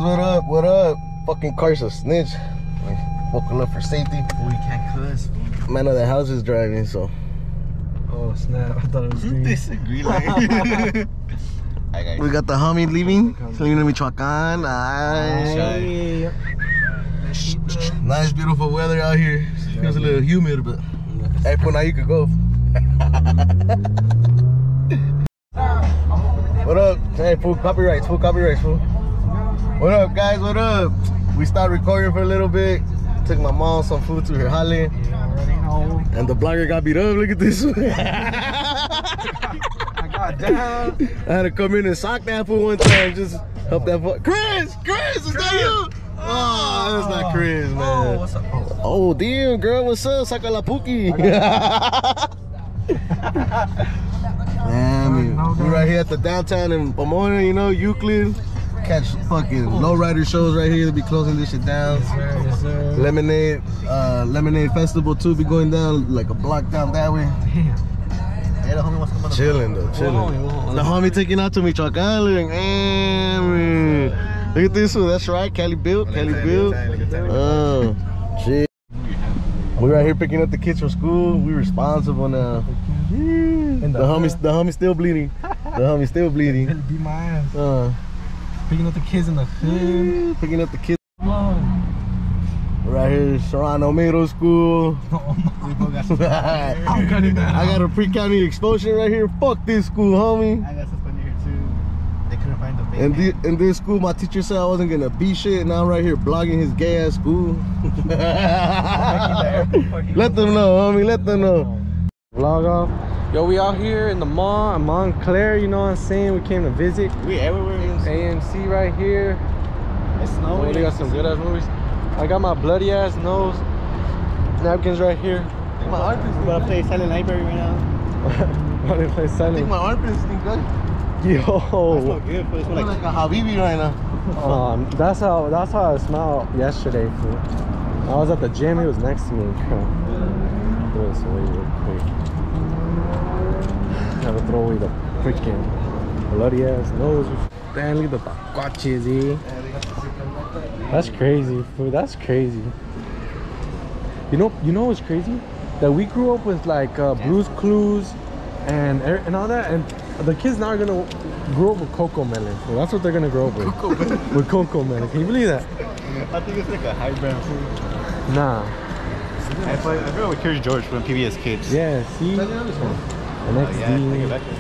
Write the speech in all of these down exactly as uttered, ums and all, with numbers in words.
What up? What up? Fucking car's a snitch. Woken up for safety. Oh, you can't cuss. Man of the house is driving, so. Oh snap! I thought it was green. Disagree, like. We got the homie leaving. Leaving to Michoacan. Nice. Nice, beautiful weather out here. Feels a little humid, but hey, for now you could go. What up? Hey, full copyrights, full copyrights, fool. What up, guys? What up? We stopped recording for a little bit. Took my mom some food to her jale. And the blogger got beat up. Look at this. I got down. I had to come in and sock that fool one time. Just help that fool. Chris! Chris, is that you? Oh, that's not Chris, man. Oh, what's up? Oh, oh damn, girl, what's up? Saca la puki. Man, we right here at the downtown in Pomona, you know, Euclid. Catch fucking lowrider shows right here. They be closing this shit down. yes, sir, yes, sir. Lemonade, uh, Lemonade Festival too be going down like a block down that way. Damn. Hey, the homie wants to come on the Chilling though, chilling. Whoa, whoa, whoa. The homie taking out to Michoacan. Look, man. Look at this one. That's right, Cali built, Cali built. Oh, shit. We right here picking up the kids from school. We responsible now. And The homie's, the homie's still bleeding. The homie's still bleeding. Beat my ass. Uh, Picking up the kids in the hood. picking up the kids. Come on. Right here, Serrano Middle School. Oh my. I I'm cutting that out. got a pre-county expulsion right here. Fuck this school, homie. I got suspended here too. They couldn't find the baby. In, the, in this school, my teacher said I wasn't gonna be shit. Now I'm right here blogging his gay ass school. Let them know, homie. Let them know. Vlog off. Yo, we out here in the mall in Montclair, you know what I'm saying? We came to visit. We everywhere. A M C right here. It's Oh, snowing. they got some good ass movies. I got my bloody ass nose. Napkins right here. My armpits. I'm gonna play Silent Library right now. Why they play I think silent? my armpits stink good. Yo. That's not good, but it's I like, feel like a Habibi right now. Um, that's how that's how I smelled yesterday, fool. I was at the gym, he was next to me. Throw this away real quick. Gotta throw away the freaking bloody ass nose. Man, look at the taquaches, eh? That's crazy, fool. That's crazy. You know, you know what's crazy? That we grew up with like uh, Blue's Clues and er- and all that, and the kids now are gonna grow up with Coco Melon. Fool. That's what they're gonna grow up with. With Coco Melon. Can you believe that? I think it's like a high brand food. Nah. I grew up with Curious George from P B S Kids. Yeah, see? The next Yeah, take D. it back there.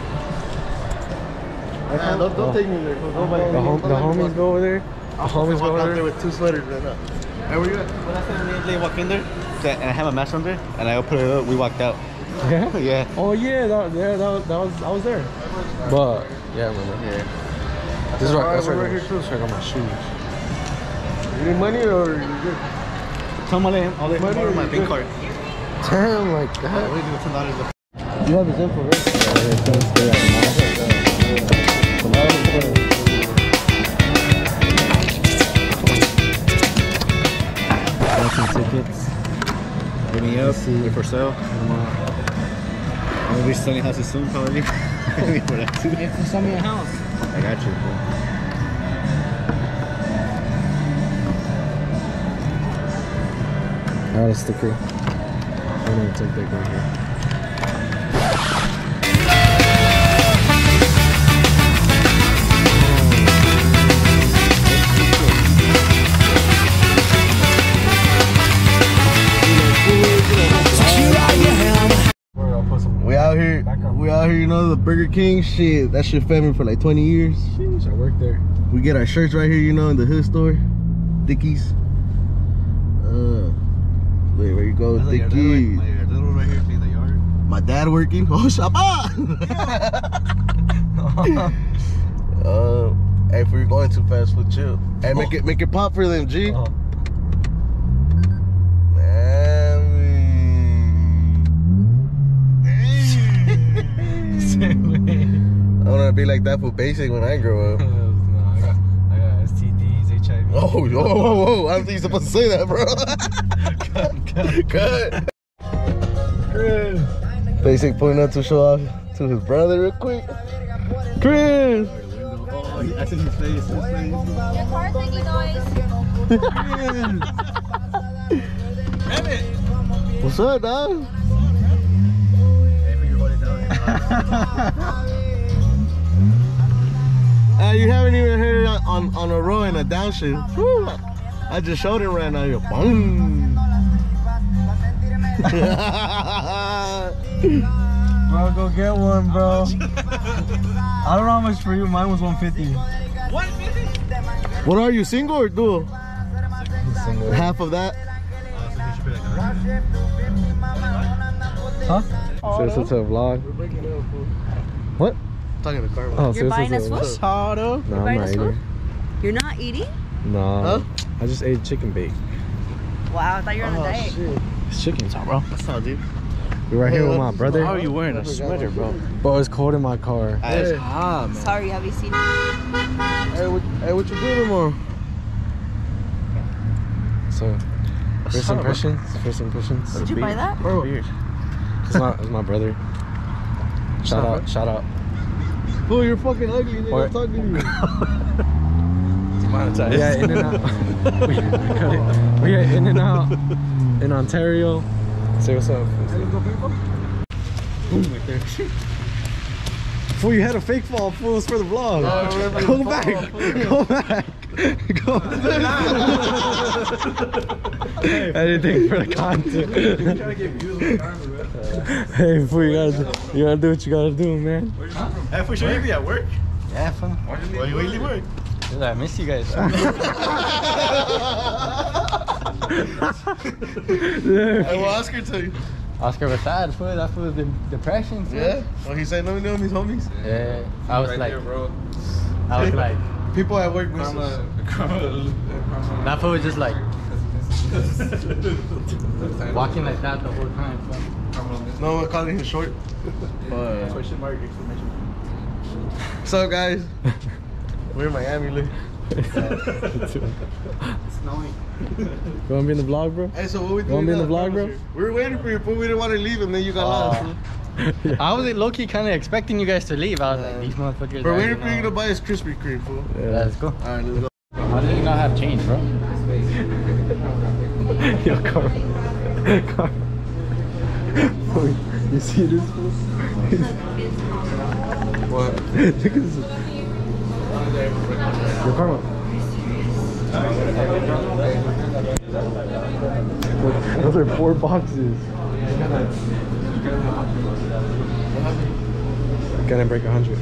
Nah, don't, don't take me there. Don't The, hom the homies go over there. The homies go walk out over there there. with two sweaters right now. Hey, where you at? Well, last time me and Jay walked in there, and I had my mask on there, and I put it up, we walked out. Yeah? Yeah. Oh yeah, that, yeah, that, that was, I was there. But, yeah, I remember. Yeah. This is right, that's We're right, right here here too. So I got my shoes. You need money or you good? Tell him I'll let him, I'll let him Money borrow or my you pink good? card. Damn, like I that. always give it ten dollars. You have his info, right? Got some tickets. Hit me up. They're for sale. I'll be selling houses soon, probably. For that too. If you sell me a house. I got you, bro. I got a sticker. I'm gonna take that right here. We out here, we out here, you know, the Burger King shit. That shit fed me for like twenty years. Sheesh, I work there. We get our shirts right here, you know, in the hood store. Dickies. Uh, wait, where you go, Dickies? My little right here, see the yard. My dad working. Oh, Shabba! uh, hey, if we're going too fast, food chill. Hey, make it, make it pop for them, G. Oh. I wanna be like that for basic when I grow up. No, I got, I got S T Ds, H I V. Oh, whoa, whoa, whoa! I don't think you're supposed to say that, bro. Cut, cut. Cut. Basic pulling up to show off to his brother real quick. Chris. he, I see his face. His face. Your car's making noise. What's up, dog? Uh, you haven't even heard it on, on a row and a downshift. Woo. I just showed it right now. You're boom. Bro, go get one, bro. I don't know how much for you. Mine was one fifty. one fifty? What are you, single or dual? Single. Half of that? Huh? So this is a vlog. What? I'm talking to Carmen. Oh, You're buying us food? No, You're I'm buying not us food? eating. You're not eating? No. Huh? I just ate chicken bake. Wow, I thought you were on a Oh, diet. shit. It's chicken, bro. That's not deep. We're right here with my brother. How are you wearing a sweater, bro? Bro, it's cold in my car. It's hot, man. Sorry, have you seen it? Hey, what, hey, what you doing tomorrow? So, first impressions. First impressions. Did you buy that? Bro, It's my, it's my brother. Shout out, shout out. fool, you're fucking ugly. Nigga. What? I'm talking to you. Demonetized. Yeah, in and out. we, we are in and out in Ontario. Say what's up. Fool, you had a fake fall. Fool, it's for the vlog. Oh, Go back. Go back. Go back. Anything for the content. Hey, fool, you gotta, you gotta do what you gotta do, man. Hey, for sure you be at work. Yeah, fun. Why you where you work? Dude, I miss you guys. Hey, well, Oscar tell you. Oscar was sad, fool. That fool was in depression. Fool. Yeah? Oh, he said, let me know his homies. Yeah. I was like, I was like, People at work miss us. that fool was just like walking like that the whole time. Fool. No one calling him short. Uh, Question mark, exclamation mark. What's up, guys? We're in Miami, look. Snowing. You wanna be in the vlog, bro? Hey, so what we You wanna doing be in the now? vlog, bro? We were waiting for you, but we didn't want to leave, and then you got lost. I was low-key kind of expecting you guys to leave. I was like, these motherfuckers. We're are, waiting you for you know- to buy us Krispy Kreme, fool. Yeah. Let's go. Alright, let's go. How did you not have change, bro? Yo, Carl. Carl. Fool, you see this, fool? What? Look at this. Yo, Carl. Look, those are four boxes. Gonna break a hundred.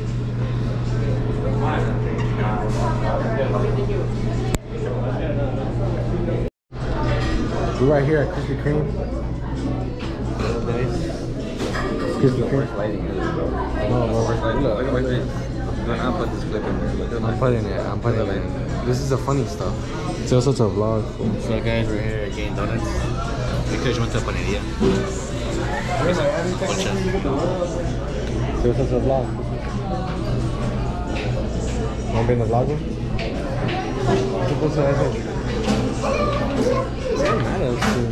We're right here at Krispy Kreme. Krispy Kreme. Look at my face. Do not put this clip in there. Look at I'm my putting it. I'm putting it. This is the funny stuff. It's also a vlog. So guys, we're here at Getting Donuts. We could just went to Paneria. Concha. So it's also a vlog. Want to be in the vlog one? ¿Qué cosa es eso? Yeah, matters, too.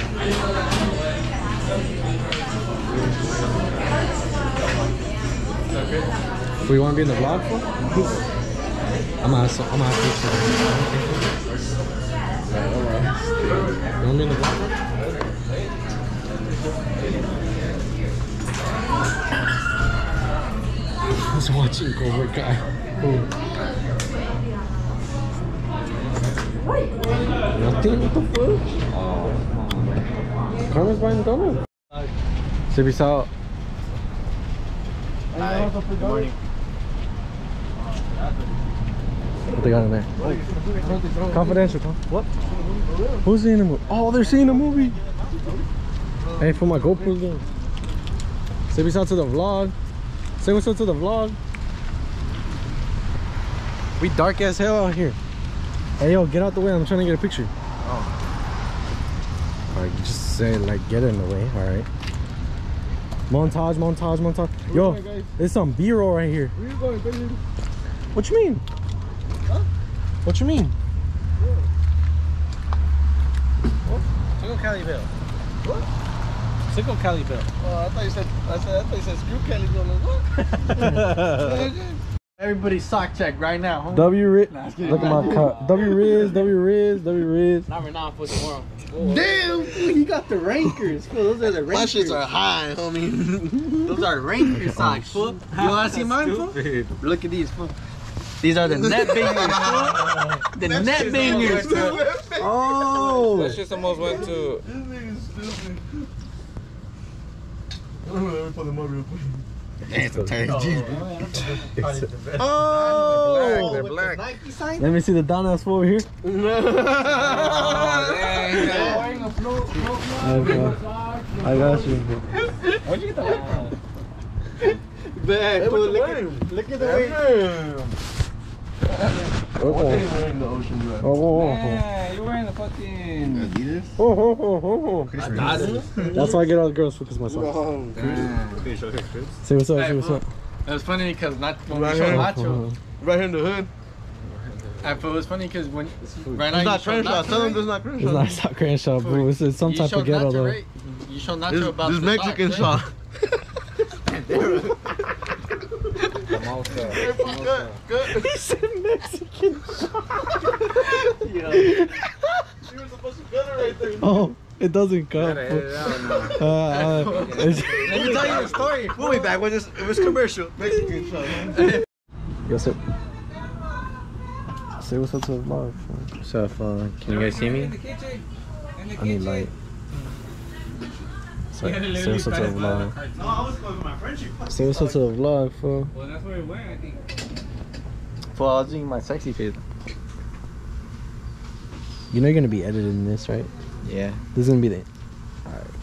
We want to be in the vlog for? I'm gonna ask, I'm gonna ask you. You want to be in the vlog? I was watching Cobra Kai. Ooh. Nothing? What the fuck? Oh. Carmen's buying donuts. So we saw. Hi, good morning. What they got in there? Confidential, huh? What? Who's seeing the movie? Oh, they're seeing the movie. Hey, for my GoPro's there. Say what's up to the vlog. Say what's up to the vlog. We dark as hell out here. Hey, yo, get out the way. I'm trying to get a picture. Oh. Alright, just say, like, get in the way. Alright. Montage, montage, montage. Yo, there's some B-roll right here. Where you going, baby? What you mean? Huh? What you mean? Single Cali Bill. What? Single Cali Bill. Oh, I thought you said, I said, I thought you said screw Kelly. What? Everybody sock check right now. Homie. W Riz. Look at my cup. W Riz, W Riz, W Riz. Not right now, for tomorrow. Oh. Damn, fool, he got the rankers. Fool, those are the rankers. My shits are high, homie. Those are ranker socks, fool. You wanna see mine, fool? Look at these, fool. These are the net bangers, fool. The net bangers, fool. Oh! That shit almost went to. This nigga's stupid. Let me put them up real quick. Damn, some tight jeans. Oh! They're black. Let me see the Donald's over here. I got you. Where'd you get the light from? Bad, fool. Look at, look at the way. Oh, wearing the ocean dress. oh, oh, Yeah, you're wearing the fucking Adidas? oh, oh, oh, oh. That's why I get all the girls focus myself. Say what's up, say what's up. It was funny because not when Right we showed here. Nacho. Right here in the hood. And it was funny because when right now It's not you showed Crenshaw. Nacho, Tell them right? this is not It's Crenshaw. not, it's not Crenshaw, bro. It's, it's some You type showed of ghetto Nacho, though. right? You showed Nacho This, about this the Mexican socks, shot. He said Mexican. Yeah. You were supposed to cut it right there. Oh, it doesn't come. gotta edit it out now. Uh, uh, it's- Let me tell you a story. We'll be back when this it was commercial. Mexican shot. Yo, say, say what's up to the vlog. So, if, uh, can you guys see me? I need light. Say, say what's up to the vlog. No, I was going with my friendship. Say what's up to the vlog, fool. Well, that's where we're wearing, I think. Well, I was doing my sexy face. You know you're gonna be editing this, right? Yeah. This is gonna be the. Alright.